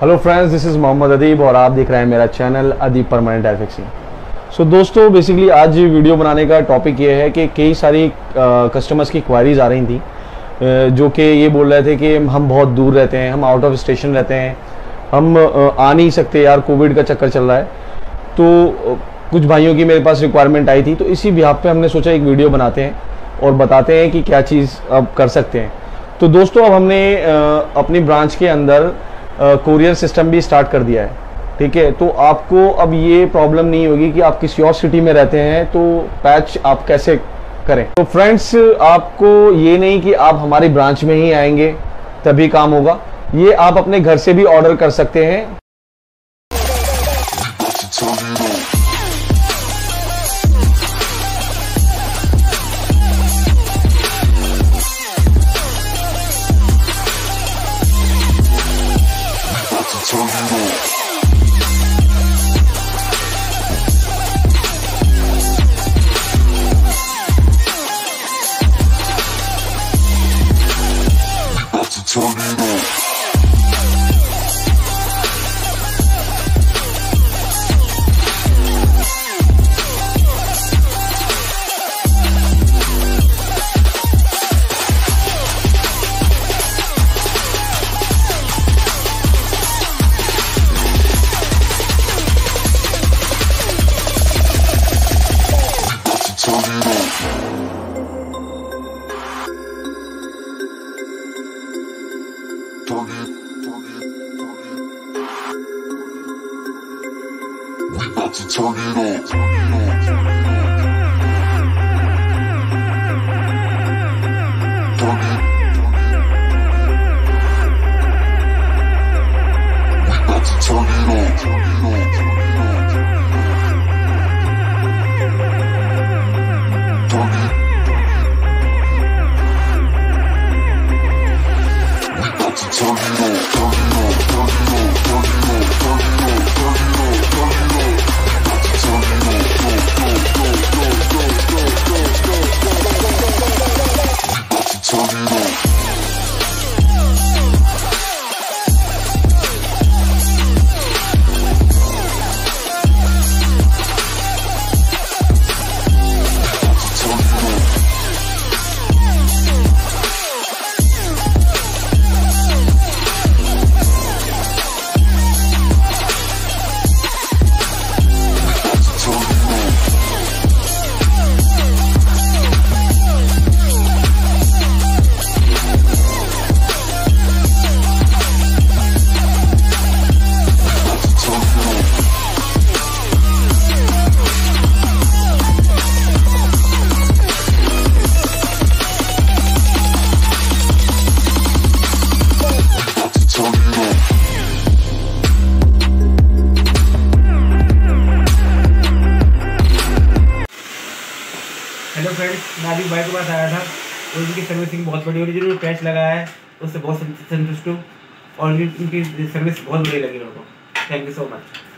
Hello friends, this is Mohammad Adeeb और आप देख रहे हैं मेरा channel Adeeb permanent air fixing. So दोस्तों, बेसिकली आज वीडियो बनाने का टॉपिक ये है कि कई सारी कस्टमर्स की क्वारीज आ रही थी जो कि ये बोल रहे थे कि हम बहुत दूर रहते हैं, हम आउट ऑफ स्टेशन रहते हैं, हम आ नहीं सकते यार, कोविड का चक्कर चल रहा है। तो कुछ भाइयों की मेरे पास रिक्वायरमेंट आई थी, तो इसी बिहाफ पे हमने सोचा एक वीडियो बनाते हैं और बताते हैं कि क्या चीज़ अब कर सकते हैं। तो दोस्तों, अब हमने अपनी ब्रांच के अंदर कोरियर सिस्टम भी स्टार्ट कर दिया है, ठीक है। तो आपको अब ये प्रॉब्लम नहीं होगी कि आप किसी और सिटी में रहते हैं तो पैच आप कैसे करें। तो फ्रेंड्स, आपको ये नहीं कि आप हमारी ब्रांच में ही आएंगे तभी काम होगा, ये आप अपने घर से भी ऑर्डर कर सकते हैं। हेलो फ्रेंड्स, मैं अभी भाई के पास आया था और उनकी सर्विसिंग बहुत बढ़िया हो रही है। जो पैच लगाया है उससे बहुत संतुष्ट हूँ और उनकी सर्विस बहुत बढ़िया लगी मेरे को। Thank you so much.